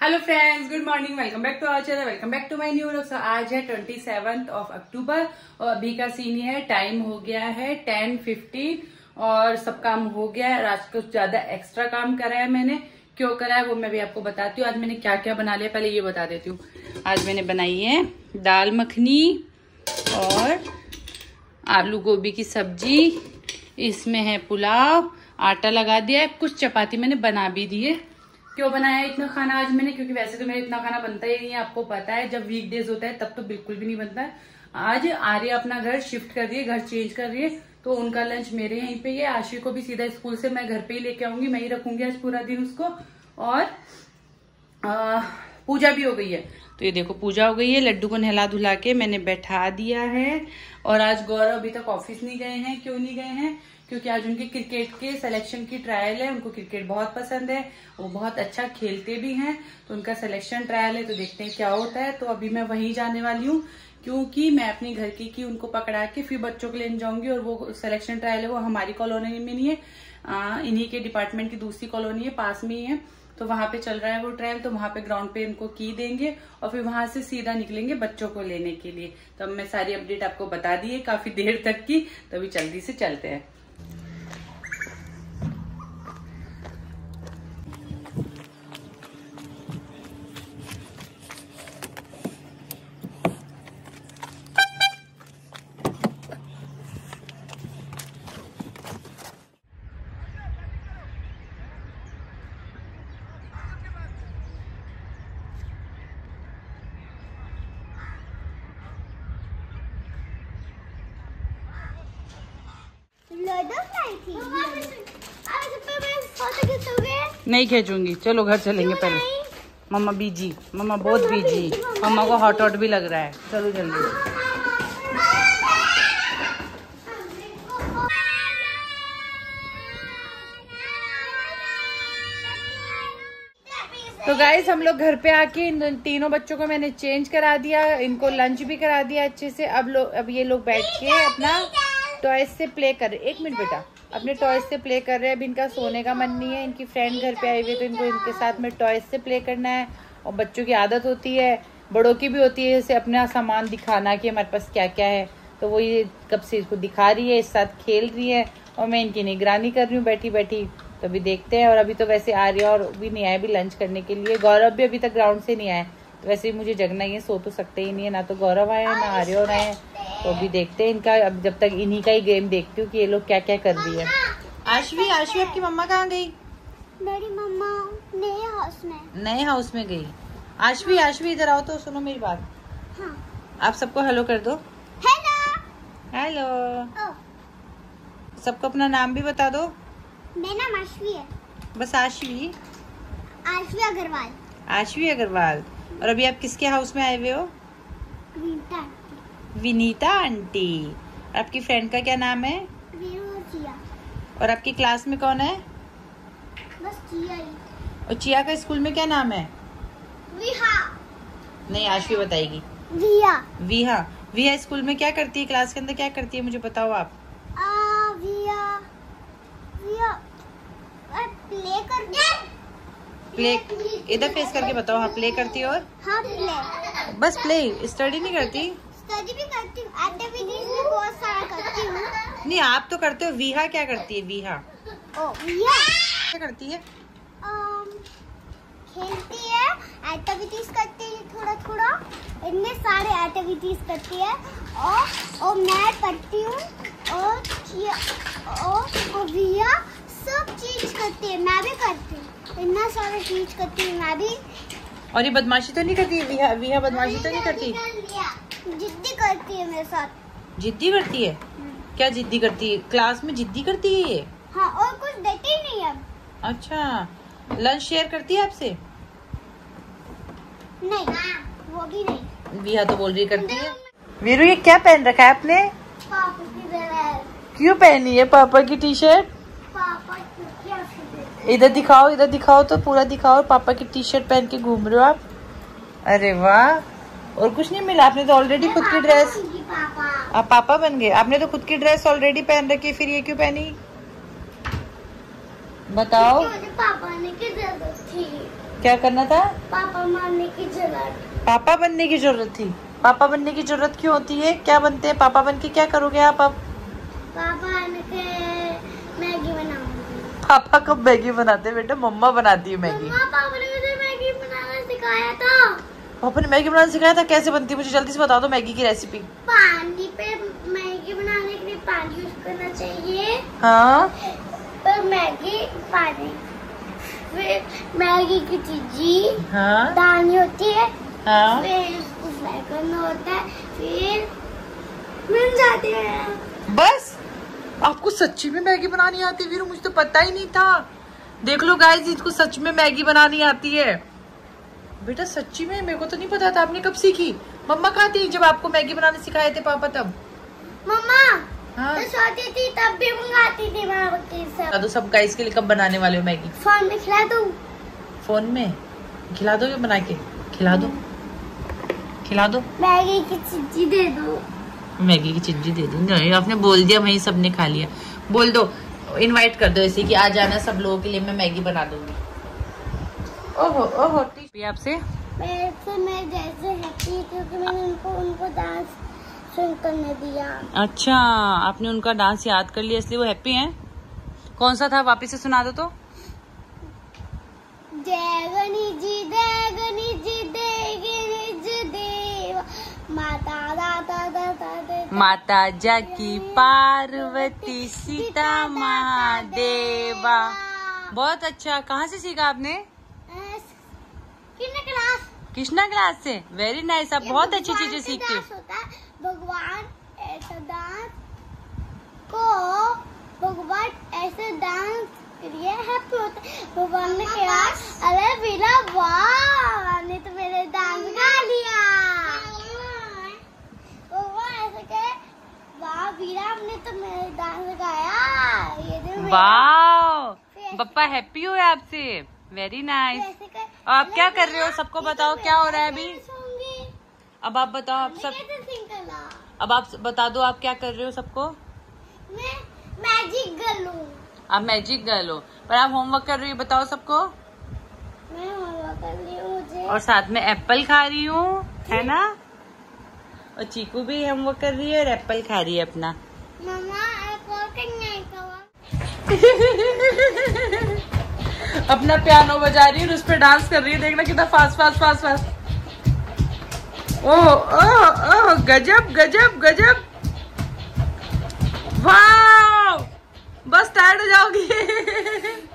Hello friends, good morning. Welcome back to our channel, welcome back to my new vlog. So आज है 27 अक्टूबर और अभी का scene है, टाइम हो गया है 10:15 और सब काम हो गया है। आज कुछ ज्यादा एक्स्ट्रा काम करा है मैंने, क्यों करा है वो मैं भी आपको बताती हूँ। आज मैंने क्या क्या बना लिया पहले ये बता देती हूँ। आज मैंने बनाई है दाल मखनी और आलू गोभी की सब्जी, इसमें है पुलाव, आटा लगा दिया है, कुछ चपाती मैंने बना भी दी है। क्यों बनाया है इतना खाना आज मैंने, क्योंकि वैसे तो मेरा इतना खाना बनता ही नहीं है, आपको पता है। जब वीकडेज होता है तब तो बिल्कुल भी नहीं बनता है। आज आर्या अपना घर शिफ्ट कर रही है, घर चेंज कर रही है, तो उनका लंच मेरे यहीं पे ही है। आशी को भी सीधा स्कूल से मैं घर पे ही लेके आऊंगी, मैं ही रखूंगी आज पूरा दिन उसको। और पूजा भी हो गई है, तो ये देखो पूजा हो गई है। लड्डू को नहला धुला के मैंने बैठा दिया है। और आज गौरव अभी तक ऑफिस नहीं गए हैं। क्यों नहीं गए हैं? क्योंकि आज उनके क्रिकेट के सिलेक्शन की ट्रायल है। उनको क्रिकेट बहुत पसंद है, वो बहुत अच्छा खेलते भी हैं, तो उनका सिलेक्शन ट्रायल है, तो देखते हैं क्या होता है। तो अभी मैं वहीं जाने वाली हूँ, क्योंकि मैं अपने घर की उनको पकड़ा के फिर बच्चों के लिए जाऊंगी। और वो सिलेक्शन ट्रायल है वो हमारी कॉलोनी में नहीं है, इन्हीं के डिपार्टमेंट की दूसरी कॉलोनी है, पास में ही है, तो वहां पे चल रहा है वो ट्रायल। तो वहां पे ग्राउंड पे इनको की देंगे और फिर वहां से सीधा निकलेंगे बच्चों को लेने के लिए। तो अब मैं सारी अपडेट आपको बता दी है काफी देर तक की, तो अभी जल्दी से चलते हैं। नहीं खींचूंगी, चलो घर चलेंगे पहले। मम्मा बीजी, मम्मा बहुत बीजी, मम्मा को हॉट भी लग रहा है। चलो जल्दी। तो गाइस हम लोग घर पे आके इन तीनों बच्चों को मैंने चेंज करा दिया, इनको लंच भी करा दिया अच्छे से। अब ये लोग बैठ के अपना टॉयज से प्ले कर रहे। एक मिनट बेटा, अपने टॉयज से प्ले कर रहे हैं। अभी इनका सोने का मन नहीं है, इनकी फ्रेंड घर पे आई हुई, तो इनको इनके साथ में टॉयज से प्ले करना है। और बच्चों की आदत होती है, बड़ों की भी होती है, जैसे अपना सामान दिखाना कि हमारे पास क्या क्या है। तो वो ये कब से इसको दिखा रही है, इस साथ खेल रही है और मैं इनकी निगरानी कर रही हूँ बैठी बैठी। तो अभी देखते हैं। और अभी तो वैसे आ रही है और भी नहीं आए भी लंच करने के लिए। गौरव भी अभी तक ग्राउंड से नहीं आए, तो वैसे ही मुझे जगना ही है, सो तो सकते ही नहीं है। ना तो गौरव आए हैं ना आर्य और आए हैं। तो अभी देखते हैं इनका, अब जब तक इन्हीं का ही गेम देखती हूँ कि ये लोग क्या क्या कर रही है। आशवी आपकी मम्मा कहाँ गई? मेरी मम्मा नए हाउस में। नए हाउस में गई। आशवी इधर आओ तो सुनो मेरी बात। हाँ। आप सबको हेलो कर दो। Hello hello. सबको अपना नाम भी बता दो। मेरा नाम आशवी है। बस आशवी अग्रवाल। आशवी अग्रवाल। और अभी आप किसके हाउस में आए हुए हो? विनीता आंटी। आपकी फ्रेंड का क्या नाम है? चिया। और आपकी क्लास में कौन है? बस चिया ही। और चिया का स्कूल में क्या नाम है? विहा। नहीं, आशवी बताएगी। विहा। विहा स्कूल में क्या करती है, क्लास के अंदर क्या करती है, मुझे बताओ आप। प्ले करती है। प्ले इधर फेस करके बताओ। हाँ, प्ले करती है। और हाँ, प्ले। बस प्ले, स्टडी नहीं करती? स्टडी भी करती हूँ, एक्टिविटीज भी बहुत सारा करती हूँ। नहीं, आप तो करते हो। विहा क्या करती है? विहा क्या करती है? खेलती है, एक्टिविटीज करती है, थोड़ा थोड़ा इनमें सारे एक्टिविटीज करती है। और मैं पढ़ती हूँ और विया सब चीज करती है, मैं भी करती हूँ। इतना सारा चीज करती हूँ मैं भी। और ये बदमाशी तो नहीं करती है? विहा बदमाशी तो नहीं करती? जिद्दी करती है मेरे साथ। जिद्दी करती है? क्या जिद्दी करती है? क्लास में जिद्दी करती है ये? हाँ, और कुछ देती ही नहीं है। अच्छा, लंच शेयर करती है आपसे? नहीं, वो भी नहीं। विहा तो बोल रही करती है। वीरू, ये क्या पहन रखा है आपने? पापा की क्यों पहनी है पापा की टी शर्ट? इधर दिखाओ तो पूरा दिखाओ। पापा की टी शर्ट पहन के घूम रहे हो आप। अरे वाह। और कुछ नहीं मिला? आपने तो ऑलरेडी खुद की ड्रेस, आप पापा बन गए। आपने तो खुद की ड्रेस ऑलरेडी पहन रखी, फिर ये क्यों पहनी? बताओ। मुझे पापा ने की जरूरत थी। क्या करना था? पापा मारने की जरूरत। पापा बनने की जरूरत थी। पापा बनने की जरूरत क्यों होती है? क्या बनते हैं पापा बन के? क्या करोगे आप अब? पापा के मैगी बनाऊंगी। पापा कब मैगी बनाते हैं बेटा? मम्मा बनाती है मैगी। पापा ने मुझे मैगी बनाना सिखाया था। पापा ने मैगी बनाना सिखाया था? कैसे बनती है मुझे जल्दी से बता दो मैगी की रेसिपी। पानी पे मैगी बनाने के लिए पानी यूज करना चाहिए। हाँ, पर मैगी पानी, फिर मैगी की चीजी हाँ, डालनी होती है। हाँ। फिर उसको फ्राई करना होता है, फिर बन जाती है। बस? आपको सच्ची में मैगी बनानी आती है वीरू? मुझे तो पता ही नहीं था। देख लो गाइस, इसको सच में मैगी बनानी आती है। बेटा सच्ची में? मेरे को तो नहीं पता था। आपने कब सीखी? मम्मा कहाँ थी जब आपको मैगी बनाने सिखाए थे पापा तब? मम्मा हाँ, तो सोती थी तब भी मंगाती थी मामा के बता दो सब गाइस के लिए कब बनाने वाले हो मैगी? फोन में खिला दूं? फोन में खिला दो या बना के खिला दो? खिला दो। मैगी की चीजी दे दो। मैगी की चिज्जी दे दी। आपने बोल दिया, वही सबने खा लिया। बोल दो, इनवाइट कर दो ऐसे कि आ जाना सब लोगों के लिए, मैं मैगी बना दूंगी। ओहो ओहो, आपसे मैं जैसे हैप्पी क्योंकि मैंने उनको डांस शुरू करने दिया। अच्छा, आपने उनका डांस याद कर लिया इसलिए वो हैप्पी हैं। कौन सा था? वापिस से सुना दो तो। जय गणेश जी देव माता दाता दाता माता जाकी पार्वती सीता महादेवा। बहुत अच्छा। कहाँ से सीखा आपने? क्लास। कृष्णा क्लास से। Very nice. आप बहुत अच्छी चीजें सीखते हो। भगवान ऐसा डांस करिए हैप्पी होता है। भगवान ने कहा अरे वीरा वाह, ने तो मेरे डांस गा लिया। भगवान ऐसे कहे वाह वीरा, हमने तो मेरे डांस गाया। ये वाह, पप्पा हैप्पी हुए आपसे। Very nice. आप क्या कर रहे हो? सबको बताओ क्या हो रहा है अभी। अब आप बताओ। आप सब अब आप बता दो आप क्या कर रहे हो सबको। मैं मैजिक गर्ल हूँ। आप मैजिक गर्ल हो, पर आप होमवर्क कर रही हो। बताओ सबको। मैं होमवर्क कर रही हूँ मुझे। और साथ में एप्पल खा रही हूँ, है ना? और चीकू भी होमवर्क कर रही है और एप्पल खा रही है अपना। मम्मा अपना पियानो बजा रही है और उस पर डांस कर रही है। देखना कितना fast fast fast fast. Oh oh oh, गजब गजब गजब। वाह, बस टायर्ड हो जाओगी।